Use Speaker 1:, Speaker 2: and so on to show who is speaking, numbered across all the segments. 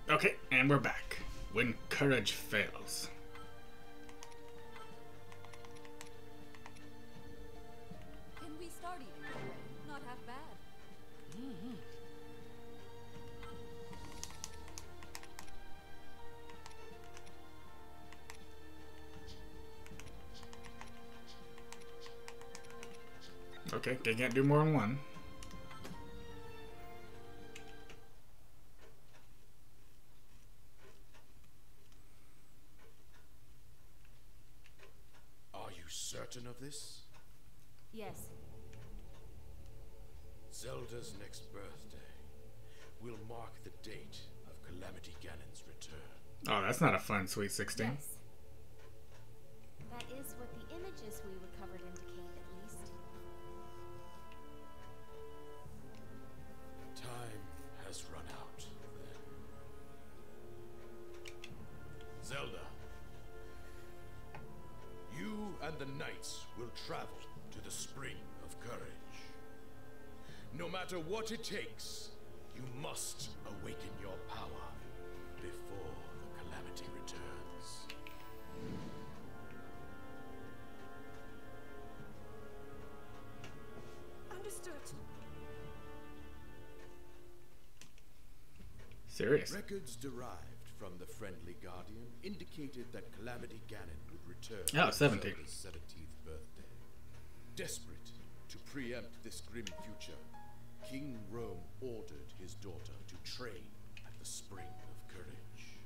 Speaker 1: Okay, and we're back. When courage fails.
Speaker 2: Can we start eating? Not half bad.
Speaker 1: Okay, they can't do more than one.
Speaker 3: Are you certain of this?
Speaker 2: Yes.
Speaker 3: Zelda's next birthday will mark the date of Calamity Ganon's return.
Speaker 1: Oh, that's not a fun Sweet 16.
Speaker 4: Yes. That is what the images we recovered indicate, at least.
Speaker 3: Time has run out, then. Zelda, you and the knights will travel to the Spring of Courage. No matter what it takes, you must awaken your power before the Calamity returns.
Speaker 2: Understood.
Speaker 1: Serious.
Speaker 3: Records derived from the Friendly Guardian indicated that Calamity Ganon would return
Speaker 1: Oh,
Speaker 3: on
Speaker 1: 17.
Speaker 3: Zelda's 17th birthday. Desperate to preempt this grim future, King Rome ordered his daughter to train at the Spring of Courage.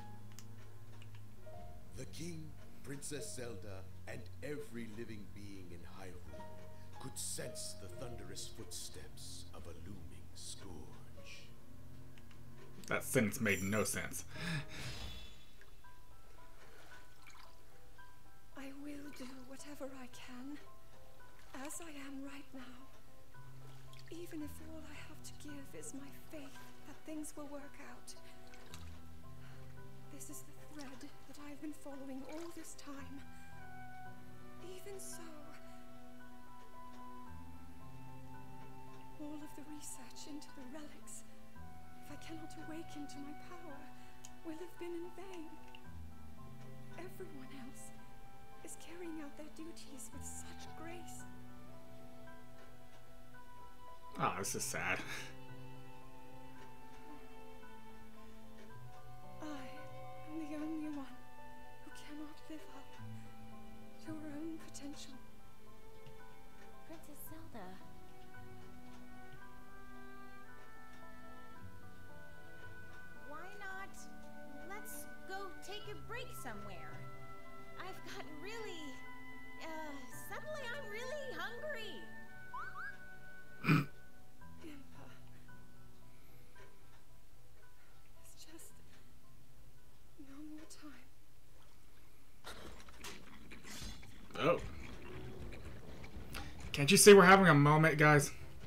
Speaker 3: The king, Princess Zelda, and every living being in Hyrule could sense the thunderous footsteps of a looming scourge.
Speaker 1: That sentence made no sense.
Speaker 2: I will do whatever I can, as I am right now. Even if all I have to give is my faith that things will work out. This is the thread that I've been following all this time. Even so, all of the research into the relics, if I cannot awaken to my power, will have been in vain. Everyone else is carrying out their duties with such grace.
Speaker 1: Oh, this is sad.
Speaker 2: I am the only one who cannot live up to her own potential.
Speaker 4: Princess Zelda. Why not? Let's go take a break somewhere. I've gotten really, suddenly I'm really hungry.
Speaker 2: Impa. It's just no more time.
Speaker 1: Oh. Can't you see we're having a moment, guys?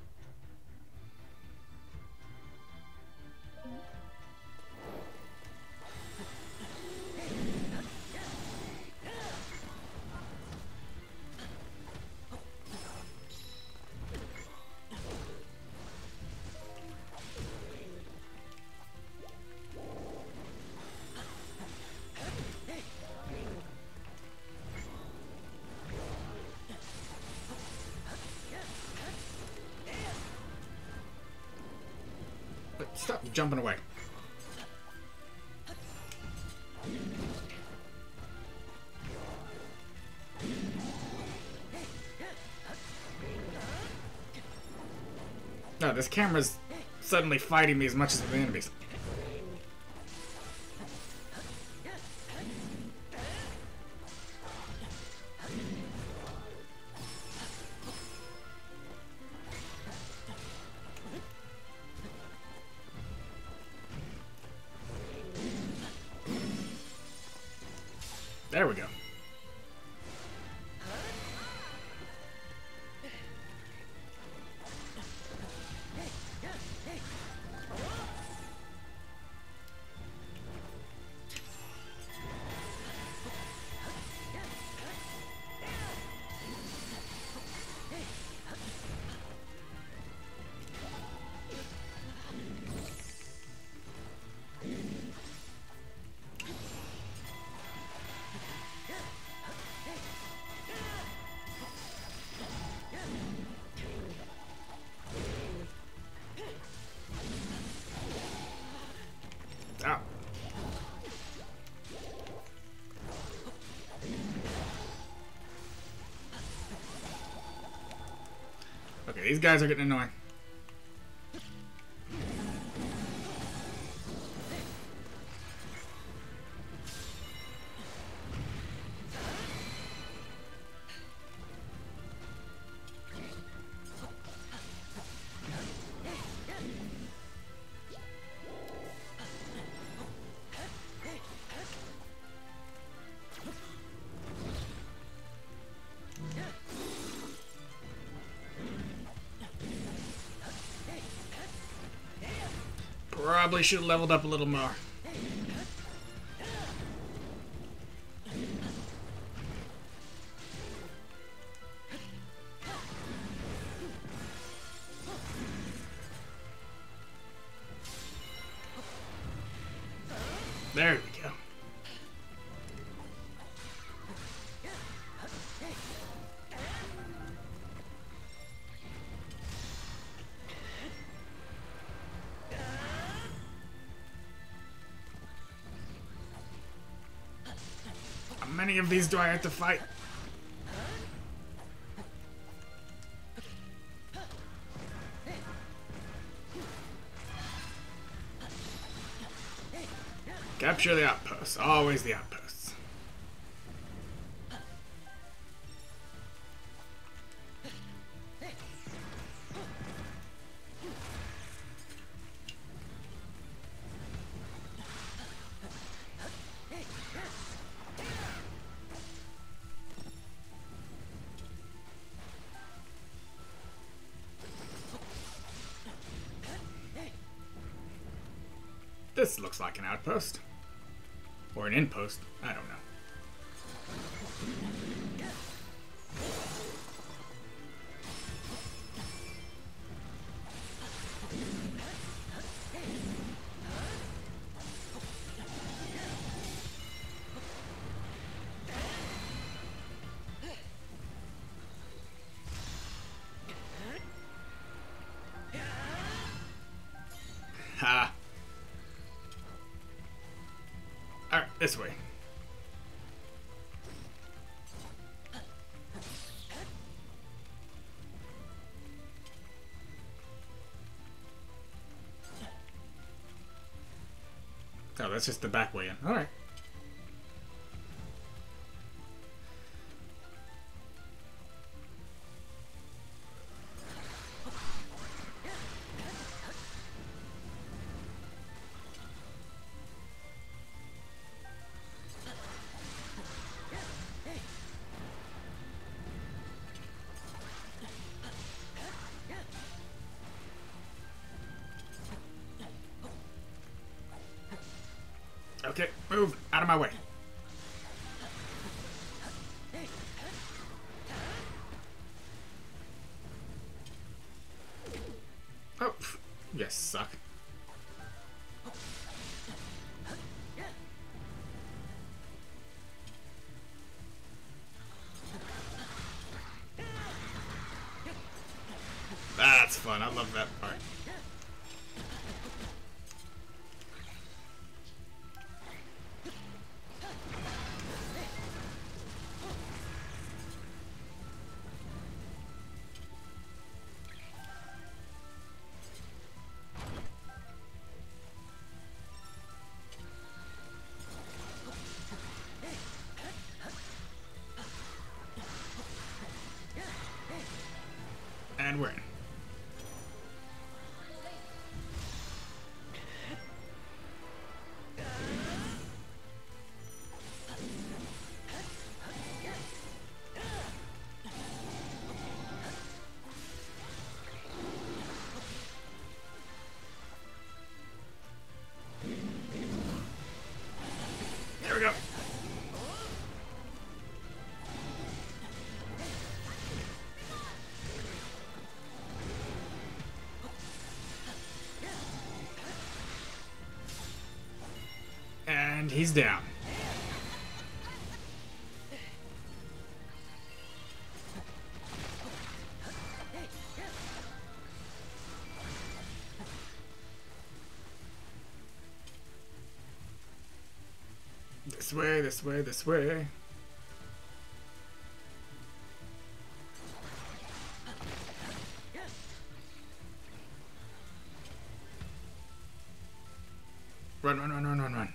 Speaker 1: Stop jumping away. No, this camera's suddenly fighting me as much as the enemies. There we go. Ah. Okay, these guys are getting annoying. Probably should have leveled up a little more. There we go. How many of these do I have to fight? Capture the outposts. Always the outposts. This looks like an outpost. Or an inpost. I don't know. Ha! Alright, this way. Oh, that's just the back way in. Alright. Okay, move out of my way. Oh, you suck. That's fun. I love that part. And we're in. There we go. And he's down. This way, this way, this way. Run, run, run, run, run, run.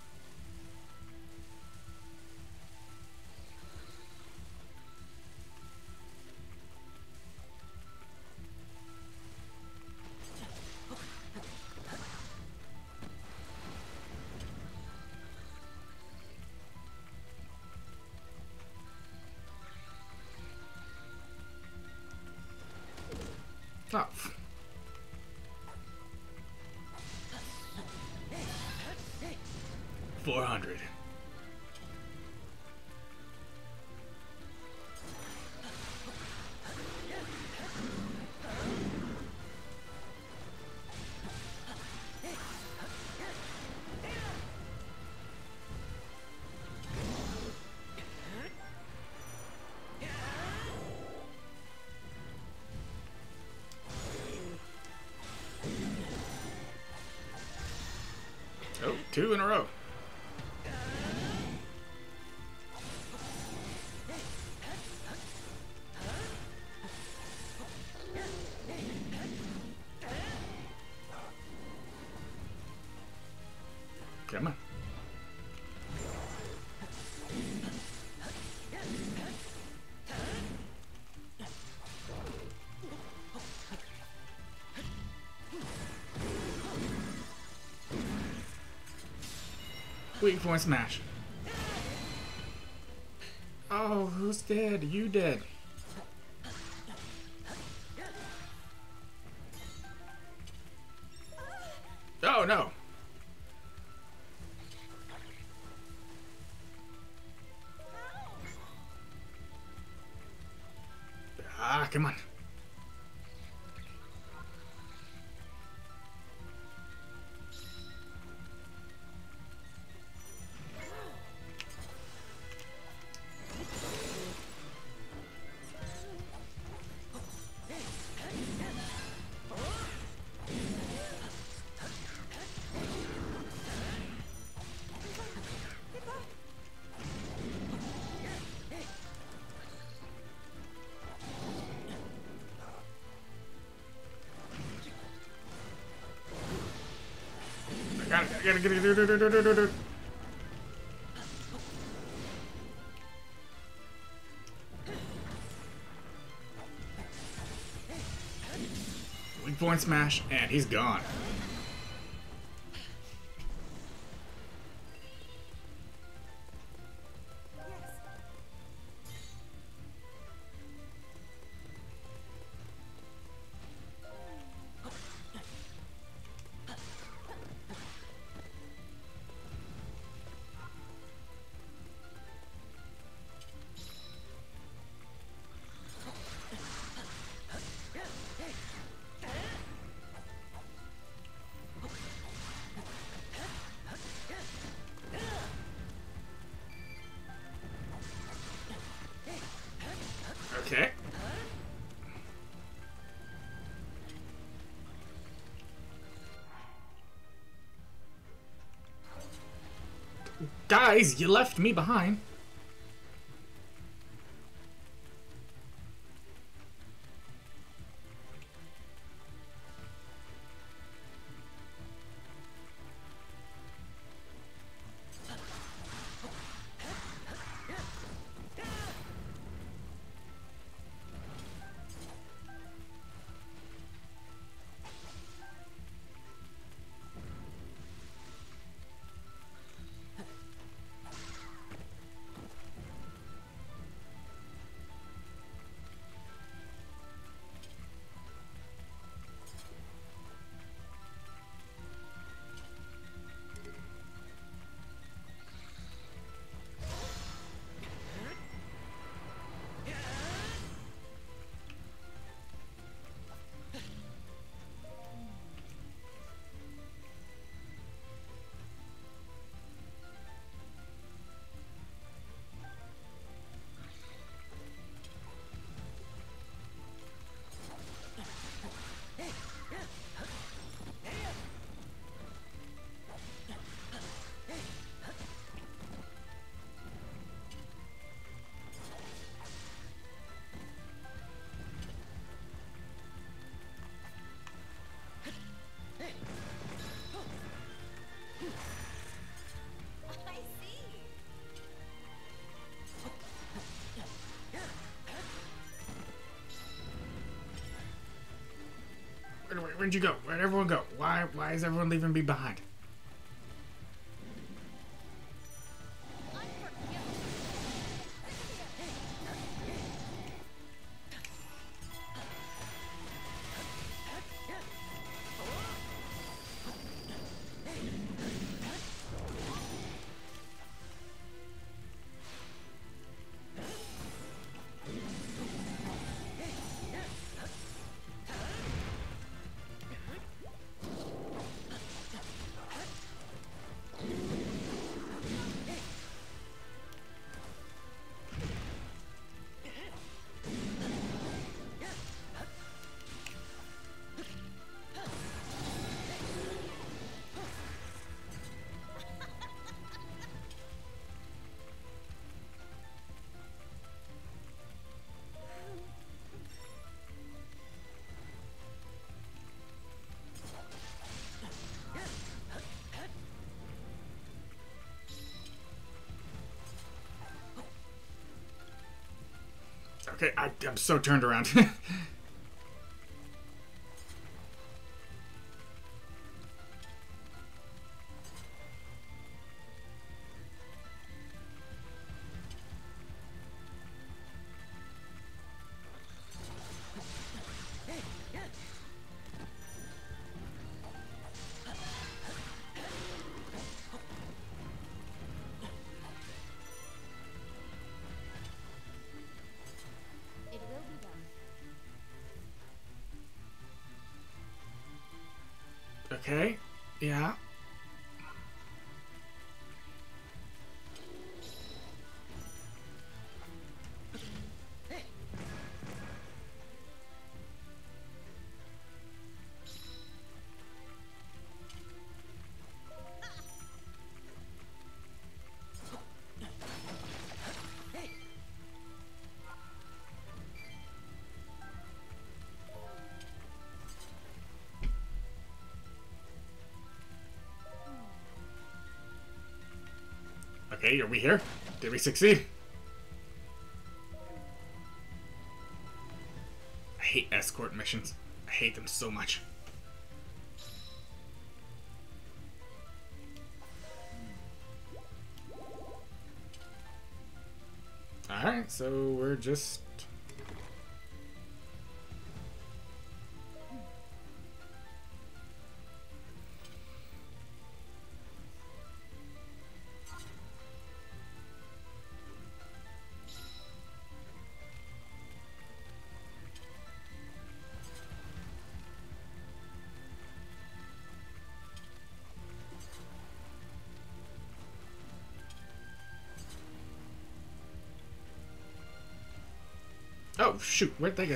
Speaker 1: Oh. 400. Oh, 2 in a row. Come on. Weak point smash. Oh, who's dead? You dead. Oh no. Ah, come on. I gotta get it. Weak point smash, and he's gone. Okay. Guys, you left me behind. Where'd you go? Where'd everyone go? Why is everyone leaving me behind? Okay, I'm so turned around.
Speaker 4: It will be done.
Speaker 1: Okay, yeah. Okay, are we here? Did we succeed? I hate escort missions. I hate them so much. Alright, so we're just... Oh, shoot, where'd they go?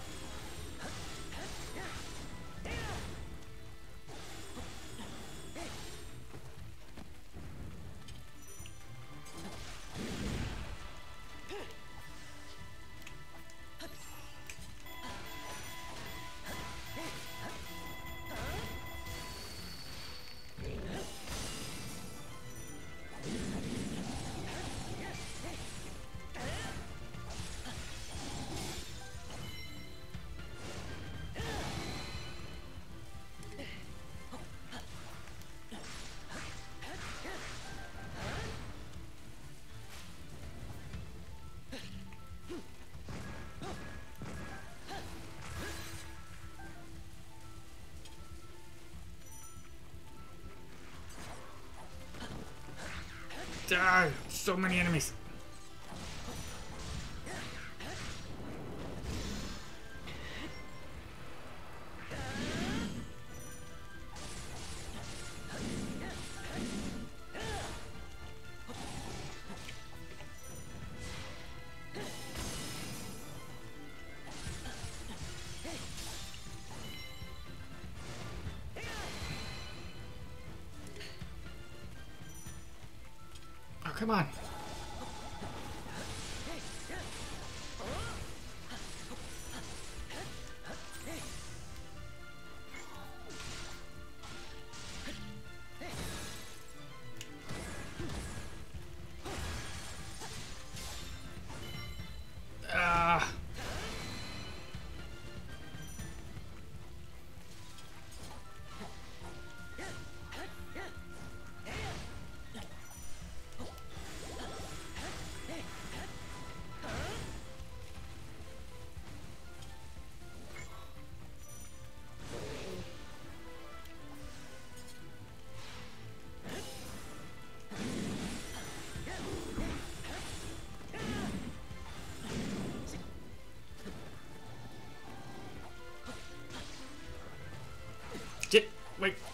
Speaker 1: Ah, so many enemies. Oh, come on.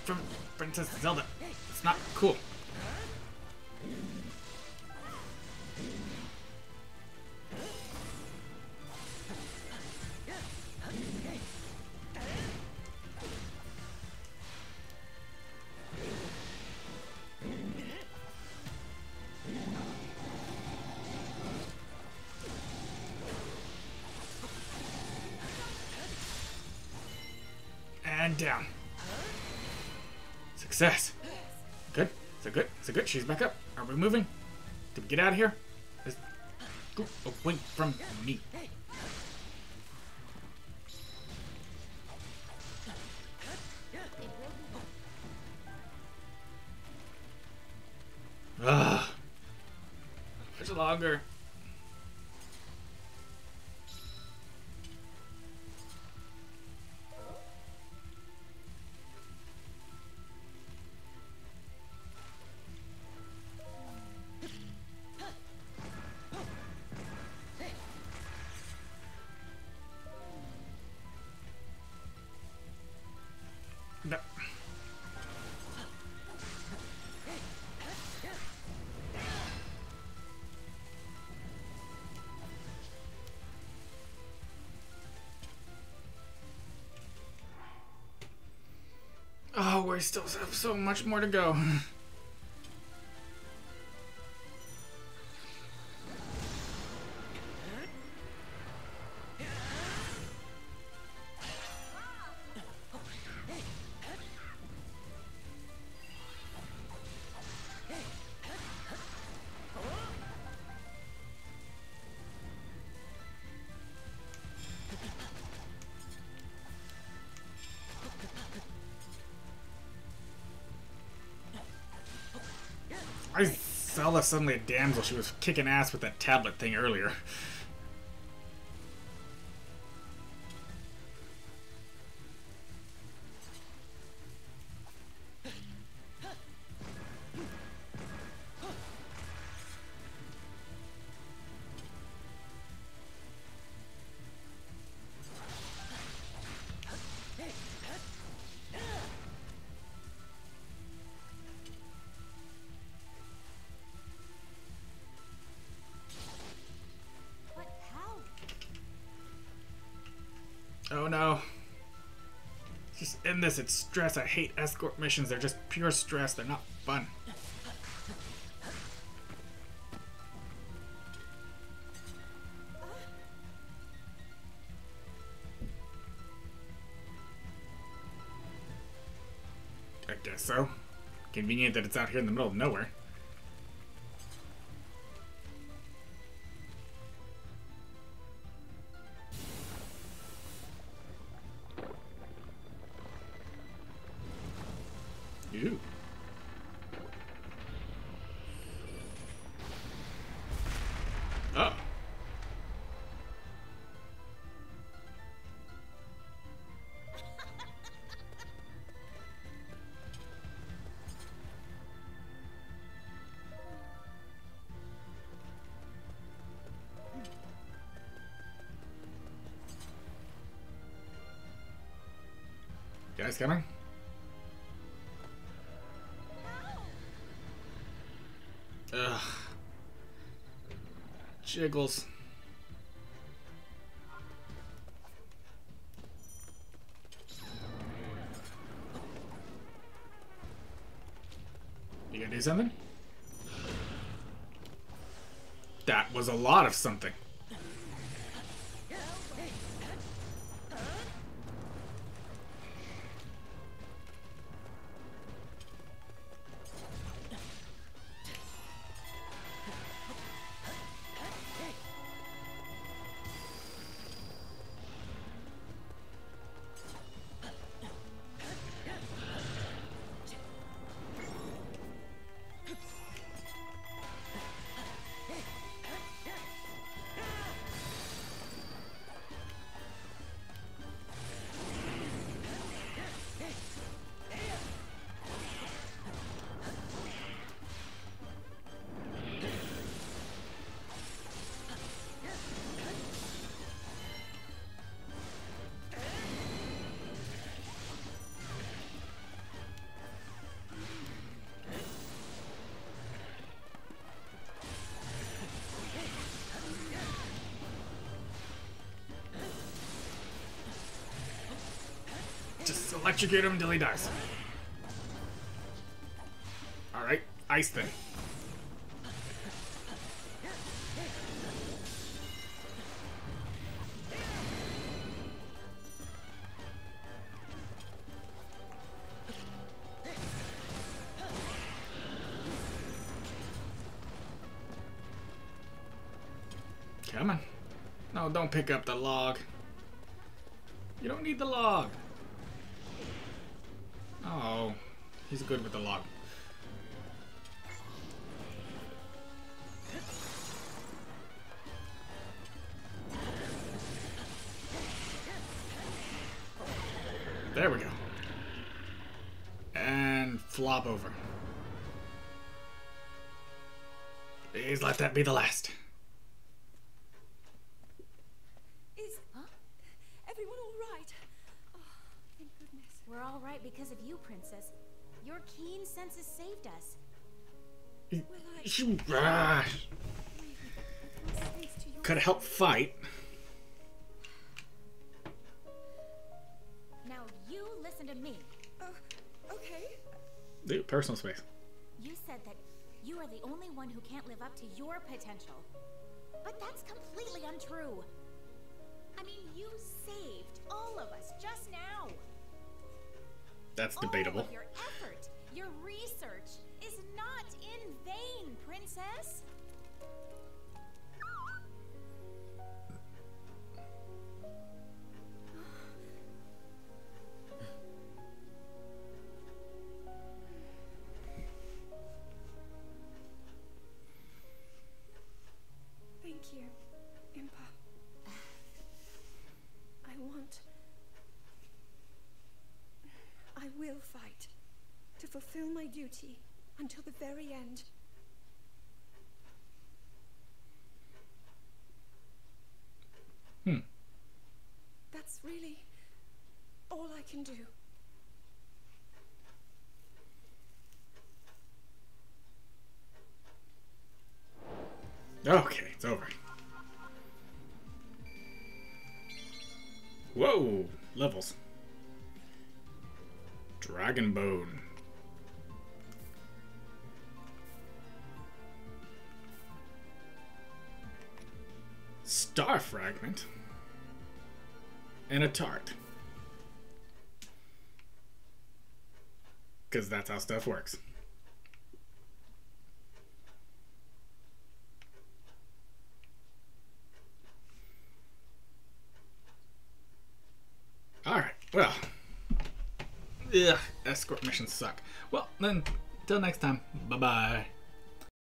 Speaker 1: from Princess Zelda. It's not cool. And down. Success. Good. So good. So good. She's back up. Are we moving? Did we get out of here? Let's go away from me. Ugh. Much longer. No. Oh, we still have so much more to go. Why is Zelda suddenly a damsel? She was kicking ass with that tablet thing earlier. Oh no. Just end this. It's stress. I hate escort missions. They're just pure stress. They're not fun. I guess so. Convenient that it's out here in the middle of nowhere. Ew. Oh. Guys coming? Ugh. Jiggles. You gonna do something? That was a lot of something. Electrocute him until he dies. Alright, ice then. Come on. No, don't pick up the log. You don't need the log. Oh, he's good with the log. There we go. And flop over. Please let that be the last.
Speaker 2: Everyone all right? Oh, thank goodness.
Speaker 4: We're all right because of you, Princess. Your keen senses saved us.
Speaker 1: Could help fight.
Speaker 4: Now you listen to me.
Speaker 2: Okay.
Speaker 1: Dude, personal space.
Speaker 4: You said that you are the only one who can't live up to your potential. But that's completely untrue. I mean, you saved all of us just now.
Speaker 1: That's debatable.
Speaker 4: All of your effort, your research is not in vain, Princess.
Speaker 2: Thank you, Impa. I will fight to fulfill my duty until the very end. That's really all I can do.
Speaker 1: Okay, it's over. Whoa, levels. Dragon Bone. Star Fragment. And a tart. Because that's how stuff works. Alright, well. Ugh, escort missions suck. Well, then, till next time. Bye-bye.